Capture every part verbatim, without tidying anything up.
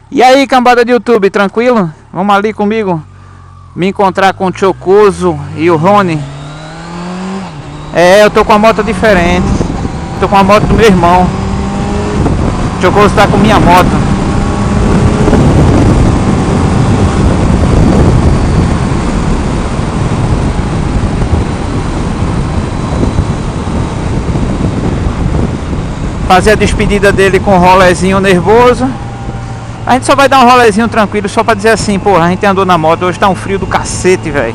E aí, cambada de YouTube, tranquilo? Vamos ali comigo me encontrar com o Chocoso e o Rony. É, eu tô com uma moto diferente. Tô com a moto do meu irmão. O Chocoso tá com minha moto. Fazer a despedida dele com um rolezinho nervoso. A gente só vai dar um rolezinho tranquilo, só pra dizer assim, porra, a gente andou na moto, hoje tá um frio do cacete, velho.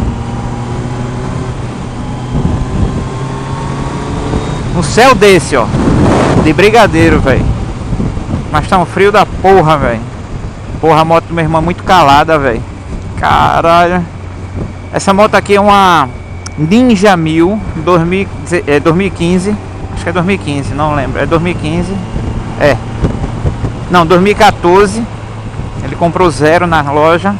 Um céu desse, ó, de brigadeiro, velho. Mas tá um frio da porra, velho. Porra, a moto do meu irmão é muito calada, velho. Caralho. Essa moto aqui é uma Ninja mil, dois mil, é, dois mil e quinze. Acho que é dois mil e quinze, não lembro. É dois mil e quinze. É. Não, dois mil e quatorze. Ele comprou zero na loja.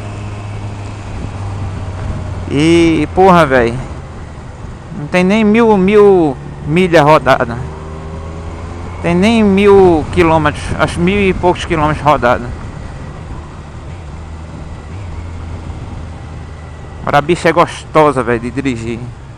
E, porra, velho, não tem nem mil, mil milha rodada. Tem nem mil quilômetros. Acho mil e poucos quilômetros rodada. Agora a bicha é gostosa, velho, de dirigir.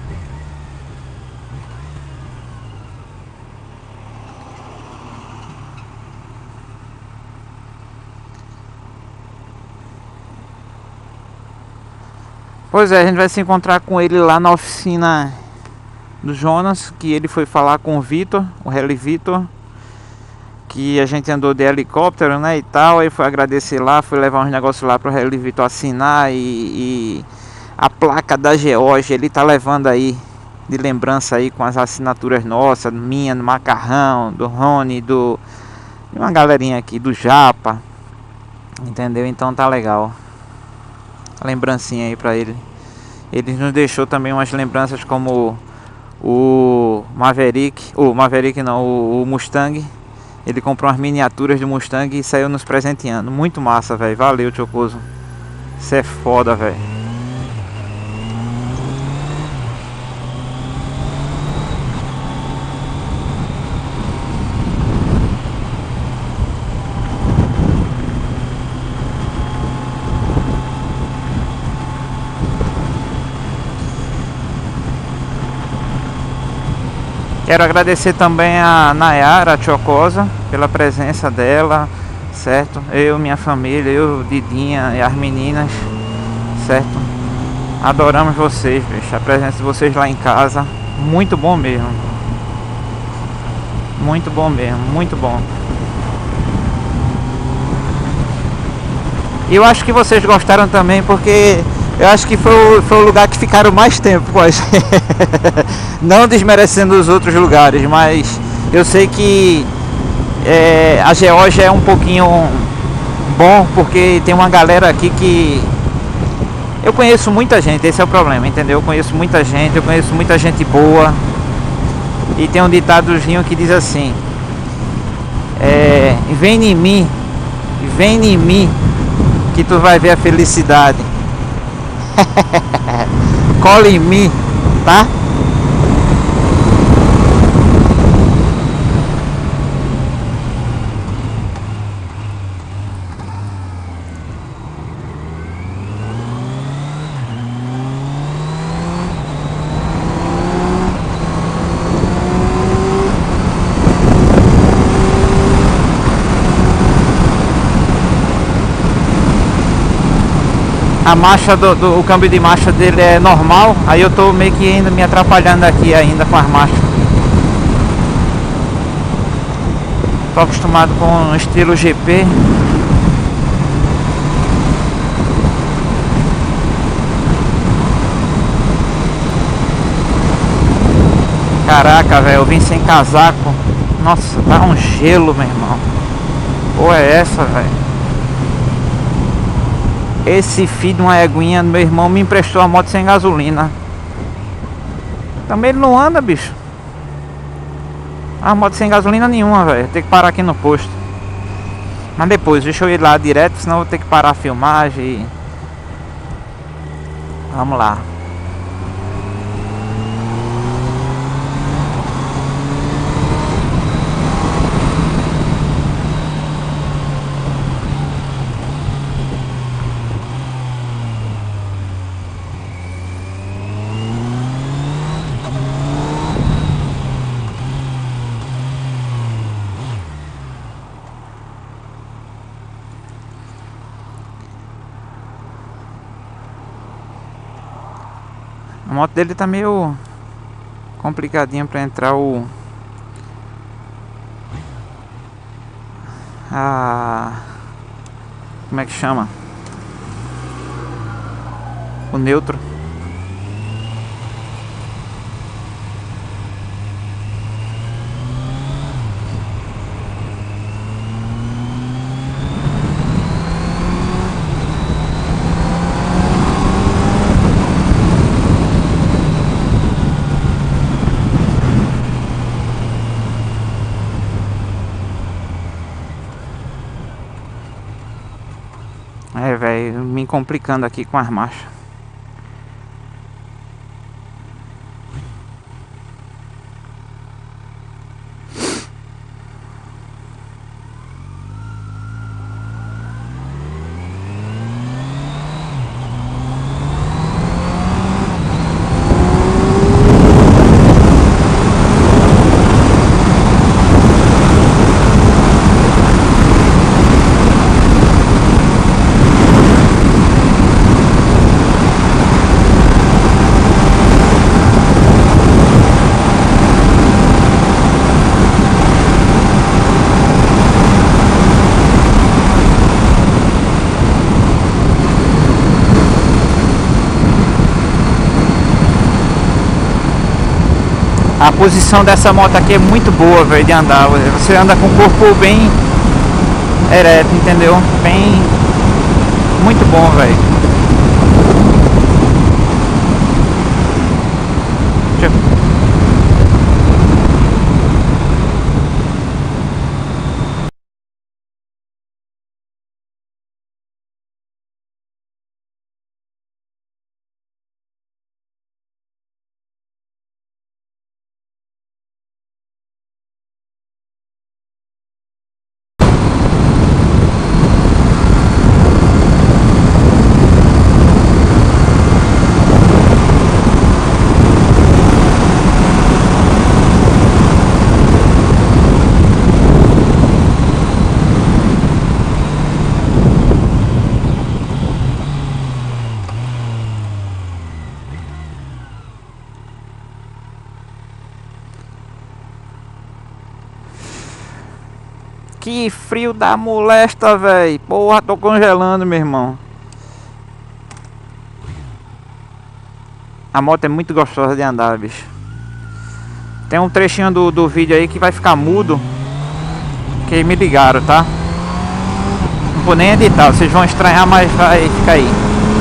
Pois é, a gente vai se encontrar com ele lá na oficina do Jonas, que ele foi falar com o Vitor, o Rally Vitor, que a gente andou de helicóptero, né, e tal. Aí foi agradecer lá, foi levar uns negócios lá pro Rally Vitor assinar e, e a placa da Geórgia ele tá levando aí de lembrança aí com as assinaturas nossas, minha, do Macarrão, do Rony, do de uma galerinha aqui, do Japa, entendeu? Então tá legal. Lembrancinha aí pra ele. Ele nos deixou também umas lembranças como o Maverick, o Maverick não, o, o Mustang. Ele comprou umas miniaturas do Mustang e saiu nos presenteando. Muito massa, velho. Valeu, Chocoso. Isso é foda, velho. Quero agradecer também a Nayara Chocosa pela presença dela, certo? Eu, minha família, eu, Didinha e as meninas, certo? Adoramos vocês, bicho. A presença de vocês lá em casa, muito bom mesmo. Muito bom mesmo, muito bom. E eu acho que vocês gostaram também, porque eu acho que foi o, foi o lugar que ficaram mais tempo, pois. Não desmerecendo os outros lugares, mas eu sei que é, a Geórgia é um pouquinho bom, porque tem uma galera aqui que eu conheço muita gente, esse é o problema, entendeu? Eu conheço muita gente, eu conheço muita gente boa. E tem um ditadozinho que diz assim: é, vem em mim, vem em mim, que tu vai ver a felicidade. Cola em mim, tá? A marcha do, do o câmbio de marcha dele é normal, aí eu tô meio que ainda me atrapalhando aqui ainda com as marchas. Tô acostumado com o estilo G P. Caraca, velho, eu vim sem casaco. Nossa, tá um gelo, meu irmão. Pô, é essa, velho? Esse filho de uma eguinha do meu irmão me emprestou a moto sem gasolina. Também ele não anda, bicho. A moto sem gasolina nenhuma, velho. Tem que parar aqui no posto. Mas depois, deixa eu ir lá direto, senão eu vou ter que parar a filmagem. Vamos lá. A moto dele tá meio complicadinha pra entrar o... A... Como é que chama? O neutro. É, velho, me complicando aqui com as marchas. A posição dessa moto aqui é muito boa, velho, de andar. Você anda com o corpo bem ereto, entendeu? Bem... Muito bom, velho. Deixa eu... Que frio da molesta, velho. Porra, tô congelando, meu irmão. A moto é muito gostosa de andar, bicho. Tem um trechinho do, do vídeo aí que vai ficar mudo, que me ligaram, tá? Não vou nem editar, vocês vão estranhar, mas vai ficar aí.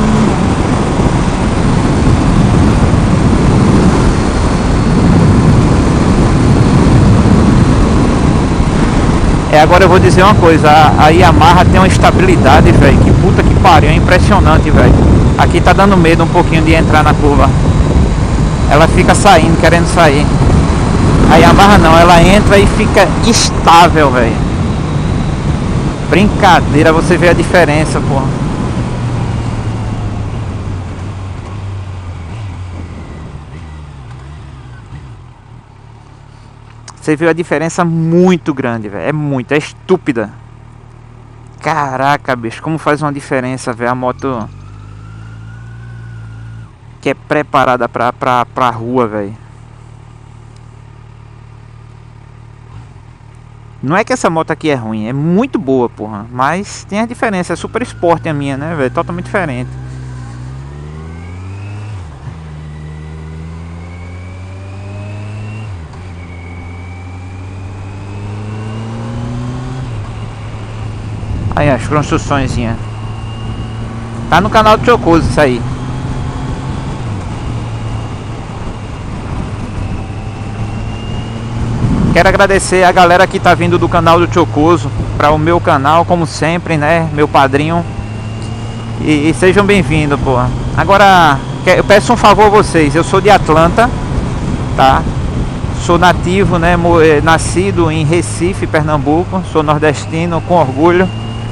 É, agora eu vou dizer uma coisa, a, a Yamaha tem uma estabilidade, velho, que puta que pariu, é impressionante, velho. Aqui tá dando medo um pouquinho de entrar na curva. Ela fica saindo, querendo sair. A Yamaha não, ela entra e fica estável, velho. Brincadeira, você vê a diferença, porra. Você viu a diferença muito grande, velho. É muito, é estúpida. Caraca, bicho, como faz uma diferença, velho. A moto que é preparada pra, pra, pra rua, velho. Não é que essa moto aqui é ruim, é muito boa, porra. Mas tem a diferença, é super esporte a minha, né, velho? Totalmente diferente. Aí as construçõezinhas. Tá no canal do Chocoso isso aí. Quero agradecer a galera que tá vindo do canal do Chocoso para o meu canal, como sempre, né? Meu padrinho. E, e sejam bem-vindos, pô. Agora, eu peço um favor a vocês. Eu sou de Atlanta, tá? Sou nativo, né? Nascido em Recife, Pernambuco. Sou nordestino, com orgulho.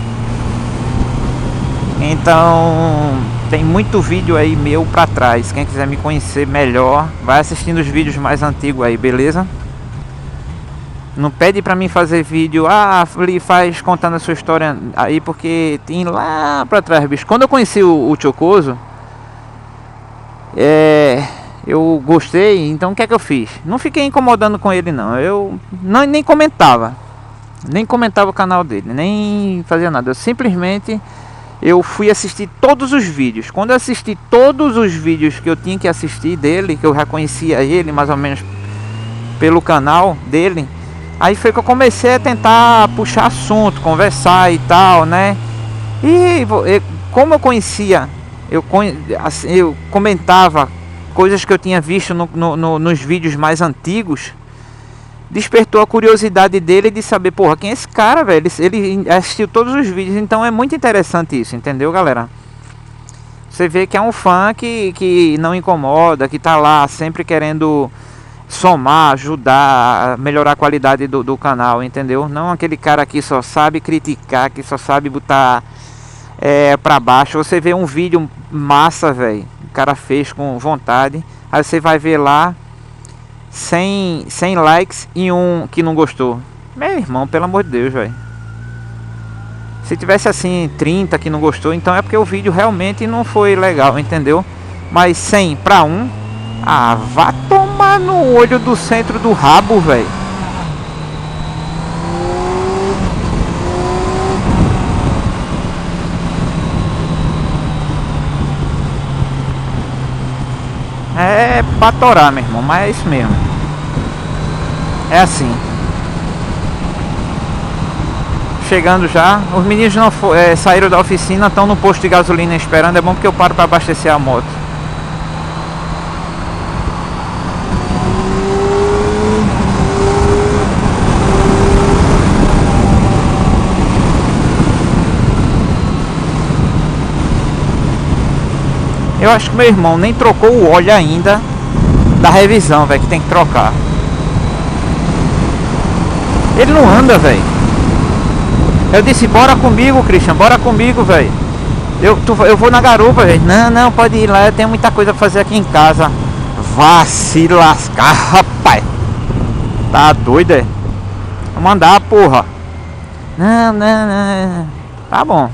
Então, tem muito vídeo aí meu pra trás. Quem quiser me conhecer melhor, vai assistindo os vídeos mais antigos aí, beleza? Não pede pra mim fazer vídeo, ah, ele faz contando a sua história aí, porque tem lá pra trás, bicho. Quando eu conheci o, o Chocoso, é, eu gostei, então o que é que eu fiz? Não fiquei incomodando com ele não, eu não, nem comentava, nem comentava o canal dele, nem fazia nada, eu simplesmente eu fui assistir todos os vídeos. Quando eu assisti todos os vídeos que eu tinha que assistir dele, que eu já conhecia ele mais ou menos pelo canal dele, aí foi que eu comecei a tentar puxar assunto, conversar e tal, né? E como eu conhecia, eu, assim, eu comentava coisas que eu tinha visto no, no, no, nos vídeos mais antigos, despertou a curiosidade dele de saber, porra, quem é esse cara, velho? Ele, ele assistiu todos os vídeos, então é muito interessante isso, entendeu, galera? Você vê que é um fã que, que não incomoda, que tá lá sempre querendo somar, ajudar, melhorar a qualidade do, do canal, entendeu? Não aquele cara que só sabe criticar, que só sabe botar é, pra baixo. Você vê um vídeo massa, velho, o cara fez com vontade, aí você vai ver lá cem, cem likes e um que não gostou. Meu irmão, pelo amor de Deus, velho. Se tivesse assim trinta que não gostou, então é porque o vídeo realmente não foi legal, entendeu? Mas cem para um, ah, vá tomar no olho do centro do rabo, velho. É pra torar, meu irmão, mas é isso mesmo. É assim. Chegando já. Os meninos não for, é, saíram da oficina, estão no posto de gasolina esperando. É bom porque eu paro para abastecer a moto. Eu acho que meu irmão nem trocou o óleo ainda da revisão, velho, que tem que trocar. Ele não anda, velho. Eu disse, bora comigo, Christian, bora comigo, velho. Eu, eu vou na garupa, velho. Não, não, pode ir lá, eu tenho muita coisa pra fazer aqui em casa. Vá se lascar, rapaz. Tá doido, é? Vou mandar, porra. Não, não, não. Tá bom.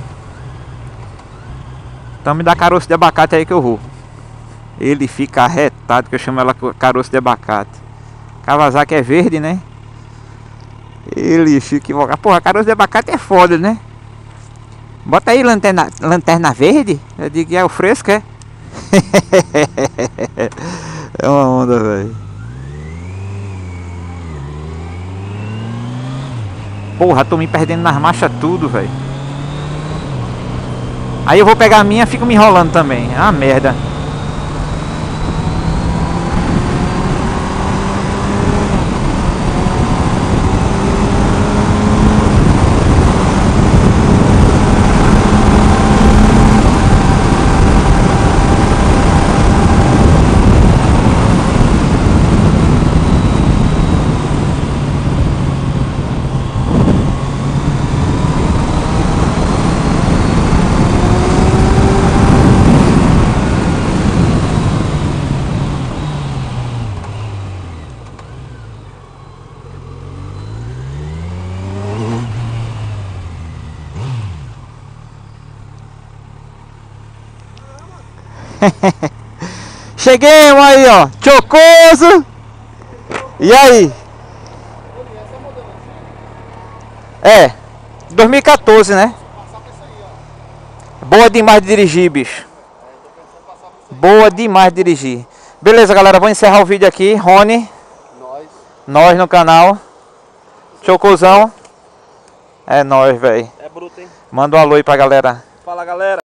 Então me dá caroço de abacate aí que eu vou. Ele fica arretado, que eu chamo ela caroço de abacate. Kawasaki é verde, né? Ele fica invocado. Porra, caroço de abacate é foda, né? Bota aí lanterna, lanterna verde. Eu digo que é o fresco, é? É uma onda, velho. Porra, tô me perdendo nas marchas tudo, velho. Aí eu vou pegar a minha e fico me enrolando também. É uma merda. Cheguei aí, ó, Chocoso. E aí? É, dois mil e quatorze, né? Boa demais de dirigir, bicho. Boa demais de dirigir. Beleza, galera, vou encerrar o vídeo aqui. Rony, nós, nós no canal. Chocosão. É nóis, velho. É bruto, hein? Manda um alô aí pra galera. Fala, galera.